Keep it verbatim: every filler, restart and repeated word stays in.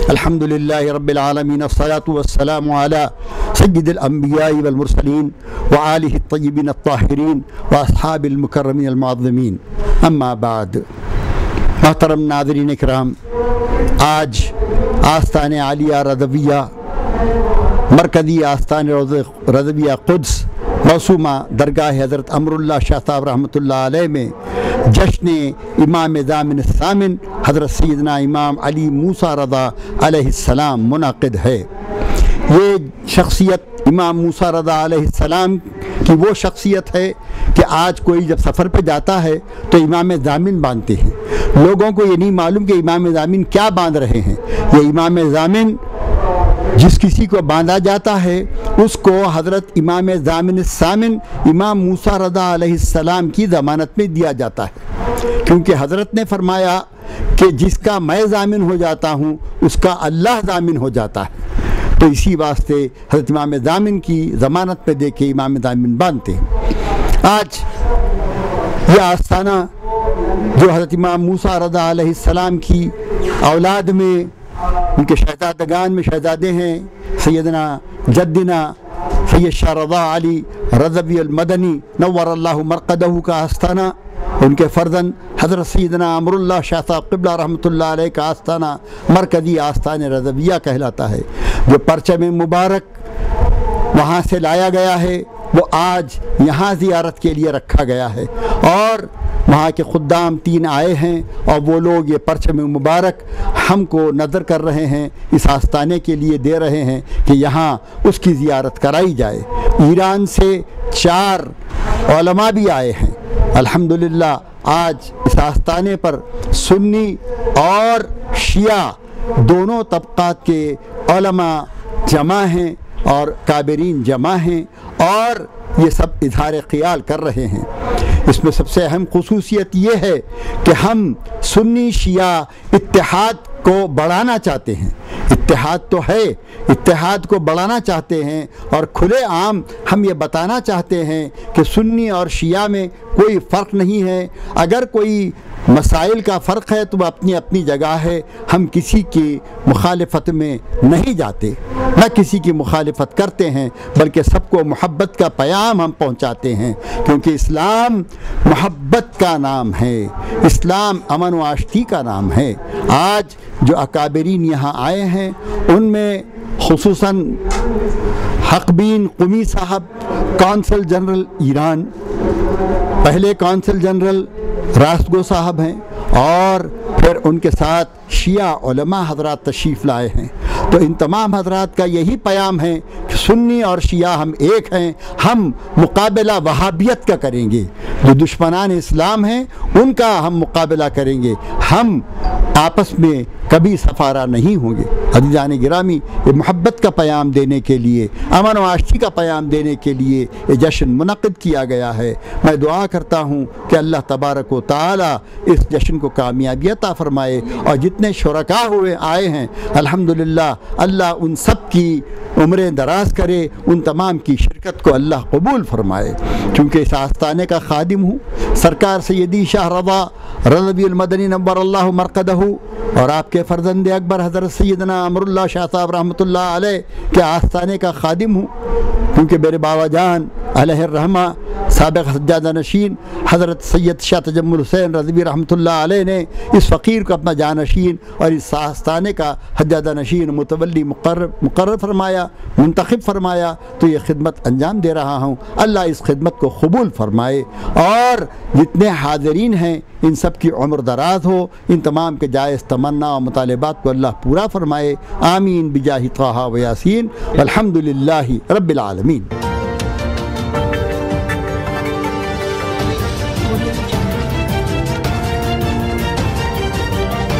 الحمدللہ رب العالمین الصلاۃ والسلام علی سید الانبیاء والمرسلین وآلہ الطیبین الطاہرین واصحاب المکرمین المعظمین، اما بعد۔ محترم ناظرین اکرام، آج آستان عالیہ رضویہ، مرکزی آستان رضویہ قدس موسومہ درگاہ حضرت امر اللہ شاہ صاحب رحمۃ اللہ علیہ میں جشن امام ضامن الثامن حضرت سیدنا امام علی موسیٰ رضا علیہ السلام منعقد ہے۔ یہ شخصیت امام موسیٰ رضا علیہ السلام کی وہ شخصیت ہے کہ آج کوئی جب سفر پہ جاتا ہے تو امام ضامن باندھتے ہیں۔ لوگوں کو یہ نہیں معلوم کہ امام ضامن کیا باندھ رہے ہیں۔ یہ امام ضامن جس کسی کو باندھا جاتا ہے اس کو حضرت امام ضامن الثامن امام موسیٰ رضا علیہ السلام کی ضمانت میں دیا جاتا ہے، کیونکہ حضرت نے فرمایا کہ جس کا میں ضامن ہو جاتا ہوں اس کا اللہ ضامن ہو جاتا ہے، تو اسی واسطے حضرت امام ضامن کی ضمانت پہ دے کے امام ضامن باندھتے ہیں۔ آج یہ آستانہ جو حضرت امام موسیٰ رضا علیہ السلام کی اولاد میں، ان کے شہزادگان میں شہزادے ہیں سیدنا جدنا سید شاہ رضا علی رضوی المدنی نور اللہ مرقدہ کا آستانہ، ان کے فرزند حضرت سیدنا امر اللہ شاہ صاحب قبلہ رحمۃ اللہ علیہ کا آستانہ مرکزی آستان رضویہ کہلاتا ہے۔ جو پرچم مبارک وہاں سے لایا گیا ہے وہ آج یہاں زیارت کے لیے رکھا گیا ہے، اور وہاں کے خدام تین آئے ہیں اور وہ لوگ یہ پرچم مبارک ہم کو نظر کر رہے ہیں، اس آستانے کے لیے دے رہے ہیں کہ یہاں اس کی زیارت کرائی جائے۔ ایران سے چار علماء بھی آئے ہیں۔ الحمدللہ آج اس آستانے پر سنی اور شیعہ دونوں طبقات کے علماء جمع ہیں اور کابرین جمع ہیں، اور یہ سب اظہار خیال کر رہے ہیں۔ اس میں سب سے اہم خصوصیت یہ ہے کہ ہم سنی شیعہ اتحاد کو بڑھانا چاہتے ہیں۔ اتحاد تو ہے، اتحاد کو بڑھانا چاہتے ہیں، اور کھلے عام ہم یہ بتانا چاہتے ہیں کہ سنی اور شیعہ میں کوئی فرق نہیں ہے۔ اگر کوئی مسائل کا فرق ہے تو وہ اپنی اپنی جگہ ہے، ہم کسی کی مخالفت میں نہیں جاتے، نہ کسی کی مخالفت کرتے ہیں، بلکہ سب کو محبت کا پیام ہم پہنچاتے ہیں، کیونکہ اسلام محبت کا نام ہے، اسلام امن و آشتی کا نام ہے۔ آج جو اکابرین یہاں آئے ہیں ان میں خصوصاً حق بین قمی صاحب کونسل جنرل ایران، پہلے کونسل جنرل راسگو صاحب ہیں، اور پھر ان کے ساتھ شیعہ علماء حضرات تشریف لائے ہیں۔ تو ان تمام حضرات کا یہی پیام ہے کہ سنی اور شیعہ ہم ایک ہیں، ہم مقابلہ وہابیت کا کریں گے، جو دشمنان اسلام ہیں ان کا ہم مقابلہ کریں گے، ہم آپس میں کبھی سفارہ نہیں ہوں گے۔ عزیزان گرامی، یہ محبت کا پیام دینے کے لیے، امن و آشتی کا پیام دینے کے لیے یہ جشن منعقد کیا گیا ہے۔ میں دعا کرتا ہوں کہ اللہ تبارک و تعالی اس جشن کو کامیابی عطا فرمائے، اور جتنے شرکاء ہوئے آئے ہیں الحمدللہ اللہ ان سب کی عمریں دراز کرے، ان تمام کی شرکت کو اللہ قبول فرمائے۔ کیونکہ اس آستانے کا خادم ہوں، سرکار سیدی شاہ رضا رضوی المدنی نور اللہ مرقدہ، اور آپ کے فرزند اکبر حضرت سیدنا امر اللہ شاہ صاحب رحمۃ اللہ علیہ کے آستانے کا خادم ہوں، کیونکہ میرے بابا جان علیہ الرحمہ سابق سجادہ نشین حضرت سید شاہ تجمل حسین رضوی رحمۃ اللہ علیہ نے اس فقیر کو اپنا جانشین اور اس آستانے کا حجادہ نشین متولی مقرر مقرر فرمایا، منتخب فرمایا، تو یہ خدمت انجام دے رہا ہوں۔ اللہ اس خدمت کو قبول فرمائے، اور جتنے حاضرین ہیں ان سب کی عمر دراز ہو، ان تمام کے جائز تمنا و مطالبات کو اللہ پورا فرمائے۔ آمین بجاہ طٰہٰ و یاسین، والحمد للہ رب العالمین۔